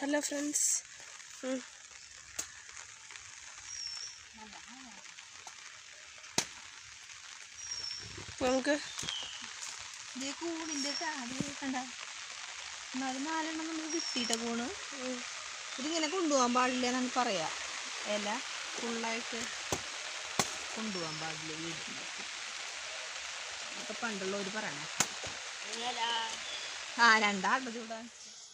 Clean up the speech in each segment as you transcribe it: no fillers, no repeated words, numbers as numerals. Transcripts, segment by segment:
Hello friends, നമുക്ക് കൂടിൻ്റെ കണ്ട 4 നമുക്ക് കിട്ടിയിട്ട കൂണ്. ഇതിങ്ങനെ കൊണ്ടുപോകാൻ പാടില്ല എന്നാണ് പറയാ. ഇല ഫുള്ളായിട്ട് കൊണ്ടുപോകാൻ പാടില്ല വീട്ടിലേക്ക് ഒക്കെ പണ്ടുള്ളവർ പറയണേ. 2 ചൂടാൻ.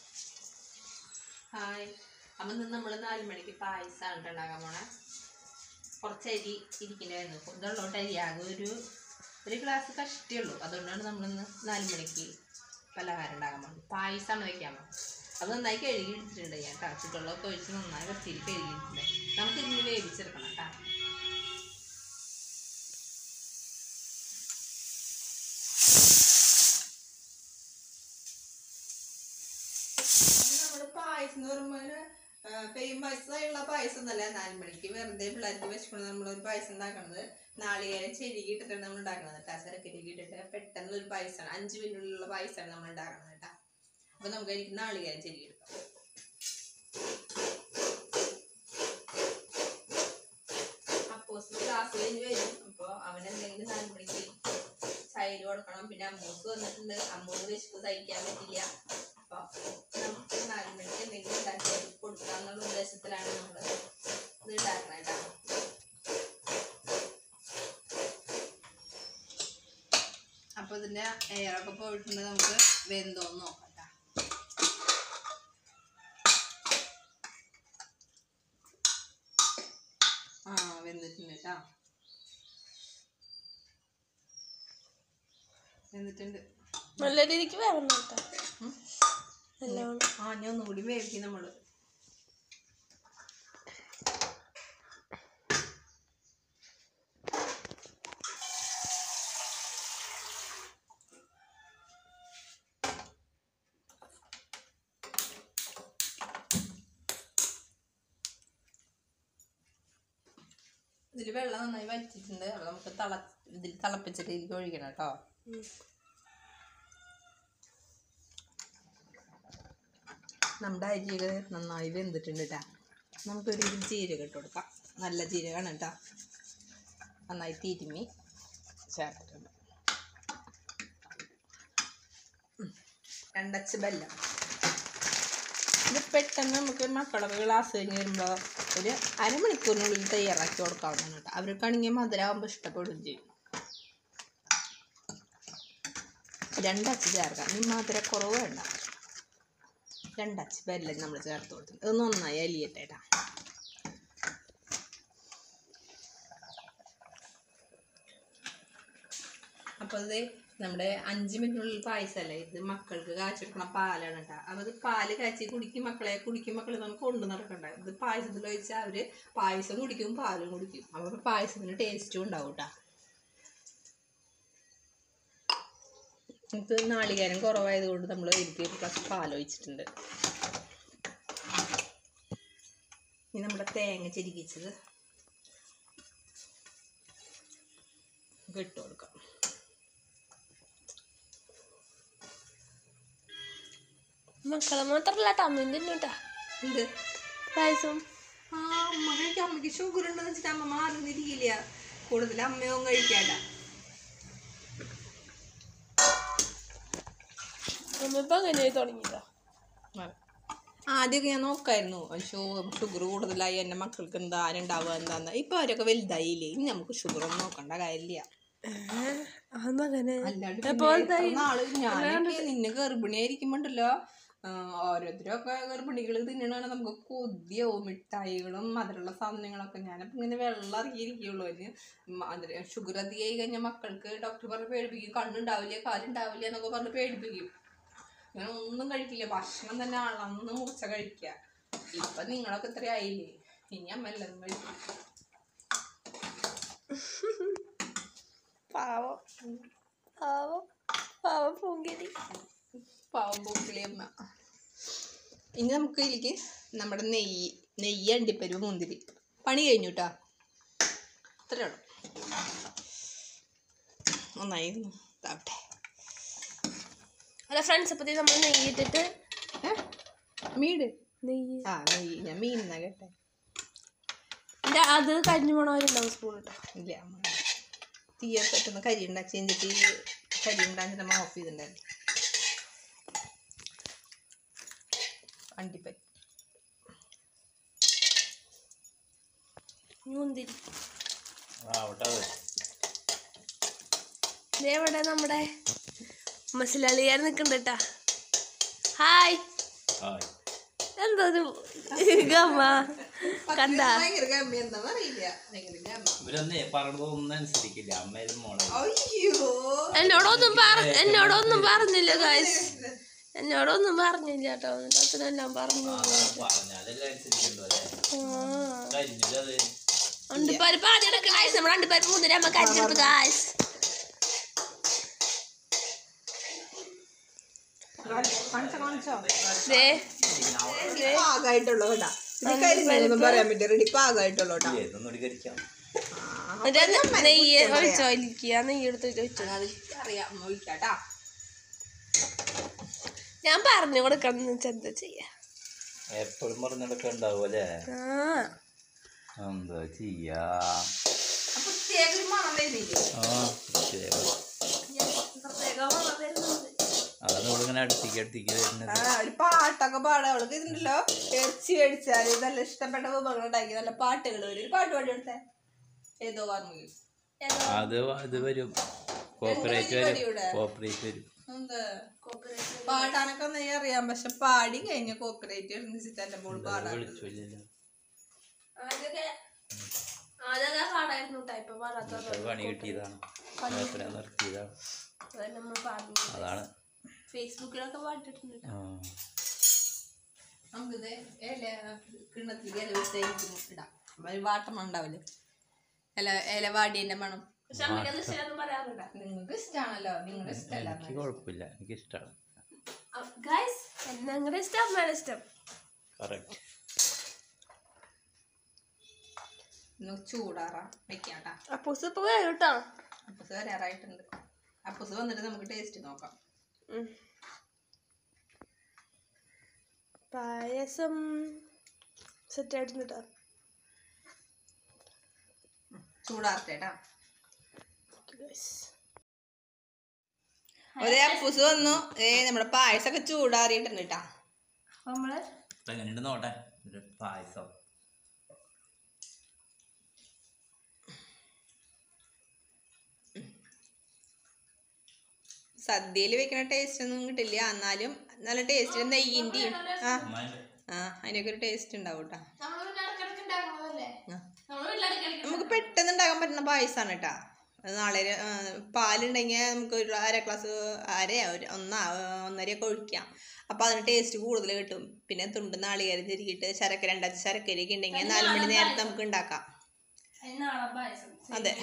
ഹായ്, അപ്പം നമ്മൾ 4 മണിക്ക് പായസമാണ് ഉണ്ടാക്കാൻ പോണേ. കുറച്ച് അരി ഇരിക്കണ്ടായിരുന്നു. ഇതുള്ളോട്ട് അരി ആകെ ഒരു ഗ്ലാസ് കഷ്ടിയുള്ളൂ. അതുകൊണ്ടാണ് നമ്മളിന്ന് 4 മണിക്ക് പലഹാരം ഉണ്ടാക്കാൻ പോകുന്നത്. പായസമാണ് വയ്ക്കാൻ പോകുന്നത്. അത് നന്നായി കഴുകി എടുത്തിട്ടുണ്ട് ഞാൻ കേട്ടോ. ചുട്ടുള്ളതൊക്കെ ഒഴിച്ച് നന്നായി വൃത്തിയിൽ കഴുകി എടുത്തിട്ടുണ്ട്. നമുക്ക് ഇതിന് വേവിച്ചെടുക്കണം കേട്ടോ. നമ്മൾ പായസം എന്ന് പറയുമ്പോൾ ഫേമസ് ആയിട്ടുള്ള പായസം എന്നല്ല. 4 മണിക്ക് വെറുതെ പിള്ളേർക്ക് വെച്ചുകൊണ്ട് നമ്മളൊരു പായസം ഉണ്ടാക്കണത്. നാളികേരം ചെരുകി ഇട്ടിട്ടാണ് നമ്മൾ ഉണ്ടാക്കുന്നത് കേട്ടോ. ശർക്കരയ്ക്ക് ഇട്ടിട്ട് പെട്ടെന്ന് ഒരു പായസമാണ്. 5 മിനിറ്റുള്ള പായസമാണ് നമ്മൾ ഉണ്ടാക്കുന്നത് കേട്ടോ. അപ്പൊ നമുക്ക് എനിക്ക് നാളികേരം ചെരുകി എടുക്കാം. അപ്പോസ് ക്ലാസ് കഴിഞ്ഞ് വരും. അപ്പോൾ അവനെന്തെങ്കിലും 4 മണിക്ക് ചായയിൽ കൊടുക്കണം. പിന്നെ അമ്മൂസ് വന്നിട്ടുണ്ട്. അമ്മൂന്ന് വിശപ്പ് സഹിക്കാൻ പറ്റില്ല. അപ്പൊ നമുക്ക് 4 മണിക്ക് എന്തെങ്കിലും ഉണ്ടാക്കി കൊടുക്കാന്നുള്ള ഉദ്ദേശത്തിലാണ് നമ്മൾ ഇത് ഉണ്ടാക്കണം കേട്ടോ. അപ്പൊ ഇതിന്റെ എയറൊക്കെ പോയിട്ടുണ്ട്. നമുക്ക് വെന്തോന്ന് നോക്കാം. വെന്തിട്ടുണ്ട് കേട്ടോ. വെന്തിട്ടുണ്ട്. നല്ല രീതിക്ക് വേണം കേട്ടോ. ഞാൻ ഒന്നുകൂടി വേവിക്കും നമ്മള്. ഇതിൽ വെള്ളം നന്നായി വറ്റിട്ടുണ്ട്. അപ്പോൾ നമുക്ക് ഇതിൽ തിളപ്പിച്ചിട്ട് ഇതിലേക്ക് ഒഴിക്കണം കേട്ടോ. നമ്മുടെ അരിയൊക്കെ നന്നായി വെന്തിട്ടുണ്ട് കേട്ടോ. നമുക്കൊരു ജീരകം ഇട്ട് കൊടുക്കാം. നല്ല ജീരകമാണ് കേട്ടോ. നന്നായി തിരുമ്മി ചേർത്തിട്ടുണ്ട്. 2 അച്ച് ബെല്ലം. ഇത് പെട്ടെന്ന് നമുക്ക് മക്കളൊക്കെ ക്ലാസ് കഴിഞ്ഞ് വരുമ്പോൾ ഒരു അരമണിക്കൂറിനുള്ളിൽ തയ്യാറാക്കി കൊടുക്കാവുന്നതാണ് കേട്ടോ. അവർക്കാണെങ്കിൽ മധുരമാകുമ്പോൾ ഇഷ്ടപ്പെടുകയും ചെയ്യും. 2 അച്ച് ചേർക്കാം. ഇനി മധുരക്കുറവ് വേണ്ട. 2 അച്ച് ബെല്ലം നമ്മൾ ചേർത്ത് കൊടുത്തിട്ടുണ്ട്. ഇത് നന്നായി അലിയട്ടെ കേട്ടോ. അപ്പോൾ ഇത് നമ്മുടെ 5 മിനിറ്റിനുള്ളിൽ പായസമല്ലേ. ഇത് മക്കൾക്ക് കാച്ചെടുക്കണ പാലാണ് കേട്ടോ. അപ്പോൾ ഇത് പാല് കാച്ചി കുടിക്കും മക്കളെ നമുക്ക് കൊണ്ടു നടക്കണ്ട. ഇത് പായസത്തിൽ ഒഴിച്ചാൽ അവർ പായസം കുടിക്കും പാലും കുടിക്കും. അപ്പോൾ പായസത്തിന് ടേസ്റ്റും ഉണ്ടാവും കേട്ടോ. ഇത് നാളികേരം കുറവായതുകൊണ്ട് നമ്മൾ ഇതിലേക്ക് 1 ഗ്ലാസ് പാലൊഴിച്ചിട്ടുണ്ട്. ഇനി നമ്മുടെ തേങ്ങ ചെരുകിച്ചത് ഇട്ട് കൊടുക്കാം. മക്കളെ മാത്രല്ല അമ്മയും തിന്നൂട്ടാ. എന്ത് പായസം? അമ്മയ്ക്ക് ഷുഗർ ഉണ്ടെന്ന് വെച്ചിട്ട് അമ്മ മാറുന്നിരിക്കില്ല. കൂടുതൽ അമ്മയും കഴിക്കാണ്ട. അമ്മ ഇപ്പം അങ്ങനെ തുടങ്ങിയതാ. ആദ്യമൊക്കെ ഞാൻ നോക്കായിരുന്നു. ഷുഗർ കൂടുതലായി എൻ്റെ മക്കൾക്ക് എന്താണ്ടാവുക എന്താന്ന്. ഇപ്പൊ അവരൊക്കെ വലുതായില്ലേ. ഇനി നമുക്ക് ഷുഗർ ഒന്നും നോക്കണ്ട കാര്യമില്ല. ഞാനൊക്കെ നിന്നെ ഗർഭിണിയായിരിക്കുമ്പോണ്ടല്ലോ ഓരോരുത്തരൊക്കെ ഗർഭിണികൾ തിന്നണ നമുക്ക് കൊതിയാവും. മിഠായികളും മധുരമുള്ള സാധനങ്ങളൊക്കെ. ഞാനപ്പോൾ ഇങ്ങനെ വെള്ളം ഇറങ്ങിയിരിക്കുള്ളൂ. അതിന് ഷുഗർ അധികമായി കഴിഞ്ഞാൽ മക്കൾക്ക് ഡോക്ടർ പറഞ്ഞ് പേടിപ്പിക്കും. കണ്ണുണ്ടാവില്ല കാലുണ്ടാവില്ല എന്നൊക്കെ പറഞ്ഞ് പേടിപ്പിക്കും. അങ്ങനെ ഒന്നും കഴിക്കില്ല. ഭക്ഷണം തന്നെ അളന്ന് മുറിച്ച കഴിക്കുക. ഇപ്പൊ നിങ്ങളൊക്കെ ഇത്രയായില്ലേ. ഇനി അമ്മ എല്ലാതും കഴിക്കും. പാവം പൂങ്കിളി അമ്മ. ഇനി നമുക്ക് ഇതിലേക്ക് നമ്മുടെ നെയ്യ് അണ്ടിപ്പരിപ്പ് മുന്തിരി പണി കഴിഞ്ഞു കേട്ടോ. ഇത്രയേ ഉള്ളൂ. നന്നായി ഇതാവട്ടെ. അല്ല ഫ്രണ്ട്സ്, അപ്പോൾ നമ്മൾ നെയ്യിട്ടിട്ട് മീട് നെയ്യ് ആ നെയ്യ് ഞാൻ മീനെന്നാ കേട്ടെ. അത് കരിഞ്ഞു പോണവരുണ്ടാവും സ്പൂൺ കേട്ടോ. ഇല്ല തീയൊക്കെ പറ്റുന്ന കരി ഉണ്ടാക്കി കഴിഞ്ഞിട്ട് കരി ഉണ്ടാക്കി നമ്മൾ ഓഫ് ചെയ്തിട്ടുണ്ടായിരുന്നു. അണ്ടിപ്പരി മുന്തിരി ഇവിടെ നമ്മുടെ മസിലാളിയാർ നിക്കണ്ട കേട്ടാ. ഹായ് എന്തോ ഗമ്മ കണ്ട എന്നോടൊന്നും പറഞ്ഞില്ല ഗായ്സ്, എന്നോടൊന്നും പറഞ്ഞില്ല കേട്ടോ. എന്നിട്ട് അച്ഛനെല്ലാം പറഞ്ഞു. അണ്ടിപ്പരിപ്പ് ആദ്യം എടുക്കണം ഗായ്സ്. നമ്മൾ അണ്ടിപ്പരിപ്പ് മുന്തിരി അമ്മ കരിഞ്ഞെടുത്തു ഗായ്സ്. പാകമായിട്ടുള്ളൂ കേട്ടാ. പറയാൻ പറ്റും റെഡി പാകമായിട്ടുള്ളൂ കേട്ടോ. നെയ്യ് ഒഴിച്ചോ ഇരിക്കുക. നെയ്യ് എടുത്തിട്ട് വെച്ചോ. അറിയാം ഒഴിക്കാട്ടാ. ഞാൻ പറഞ്ഞു കൊടുക്കണം എന്താ ചെയ്യാ. എപ്പോഴും പറഞ്ഞെടുക്കണ്ടാവും അല്ലേ? എന്താ ചെയ്യാ. അതാണ് ഇങ്ങനെ അടുത്തേക്ക് ഒരു പാട്ടൊക്കെ പാടാം. അവൾക്ക് ഇതുണ്ടല്ലോ ഇറച്ചി മേടിച്ചാല് നല്ല ഇഷ്ടപ്പെട്ട വിഭവങ്ങൾ ഉണ്ടാക്കി നല്ല പാട്ടുകൾ വരും. ഒരു പാട്ട് പാടി എടുത്തേ. ഏതോ പറഞ്ഞു അത് വരും. കോപ്പറേറ്റ് വരും. പാടാനൊക്കെ ഒന്നും അറിയാം. പക്ഷെ പാടി കഴിഞ്ഞ കോപ്പറേറ്റ് എന്റെ മോള് പാടാൻ പണി കിട്ടിയതാണ്, നിർത്തിയതാണ്. അതാണ് ഫേസ്ബുക്കിലൊക്കെ പാട്ടിട്ടുണ്ട്. നമുക്കിത് കിണ്ണത്തിൽ ഇല വെച്ചിട്ട് ഇടാം. വാട്ടം ഉണ്ടാവില്ലേ ഇല വാടിയന്റെ മണം. നിങ്ങൾക്ക് ഇഷ്ടമാണല്ലോ. നിങ്ങളുടെ ഇഷ്ടമല്ല. എനിക്ക് കുഴപ്പമില്ല, എനിക്ക് ഇഷ്ടമാണ്. ഞങ്ങളുടെ ഇഷ്ടം അമ്മയുടെ ഇഷ്ടം. ചൂടാറാ വെക്കാട്ടാ. അപ്പൂസ് ഇപ്പൊ വരും കേട്ടോ. അപ്പൂസ് വരാറായിട്ടുണ്ട്. അപ്പൂസ് വന്നിട്ട് നമുക്ക് ടേസ്റ്റ് നോക്കാം. പായസം സെറ്റായിട്ടുണ്ട് കേട്ടോ. ചൂടാറട്ടേട്ടാ. ഒരേ അപ്പൂസ് വന്നു. നമ്മുടെ പായസമൊക്കെ ചൂടാറിയിട്ടുണ്ട് കേട്ടാ. എങ്ങനെയുണ്ട് നോട്ടെ പായസം. സദ്യയിൽ വെക്കുന്ന ടേസ്റ്റ് ഒന്നും കിട്ടില്ല. എന്നാലും നല്ല ടേസ്റ്റ്. നെയ്യിൻ്റെയും അതിനൊക്കെ ഒരു ടേസ്റ്റ് ഉണ്ടാവും കേട്ടാ. നമുക്ക് പെട്ടെന്ന് ഉണ്ടാക്കാൻ പറ്റുന്ന പായസമാണ് കേട്ടാ. നാളെ പാലുണ്ടെങ്കിൽ നമുക്ക് ഒരു അര ഗ്ലാസ് ഒന്നരയൊക്കെ ഒഴിക്കാം. അപ്പം അതിന് ടേസ്റ്റ് കൂടുതൽ കിട്ടും. പിന്നെ തുണ്ട് നാളികേരം തിരികിട്ട് ശർക്കര ഉണ്ടാക്കി ശർക്കരയൊക്കെ ഉണ്ടെങ്കിൽ 4 മണി നേരത്തെ നമുക്ക് ഉണ്ടാക്കാം. അതെ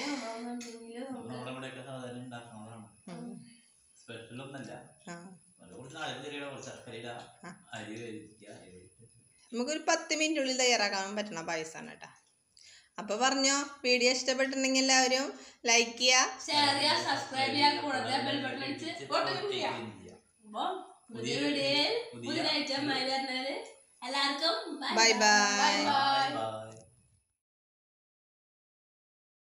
നമുക്കൊരു 10 മിനിറ്റിനുള്ളിൽ തയ്യാറാക്കാൻ പറ്റണ പായസമാണ് കേട്ടോ. അപ്പൊ പറഞ്ഞോ, വീഡിയോ ഇഷ്ടപ്പെട്ടിട്ടുണ്ടെങ്കിൽ എല്ലാവരും ലൈക്ക് ചെയ്യുക, ഷെയർ ചെയ്യുക, സബ്സ്ക്രൈബ് ചെയ്യുക, കൂടാതെ ബെൽ ബട്ടൺ അടിച്ച് ഓട്ടം ചെയ്യുക. അപ്പോൾ പുതിയ വീഡിയോയിൽ പുതിയ ഐറ്റം എല്ലാവർക്കും ബൈ ബൈ.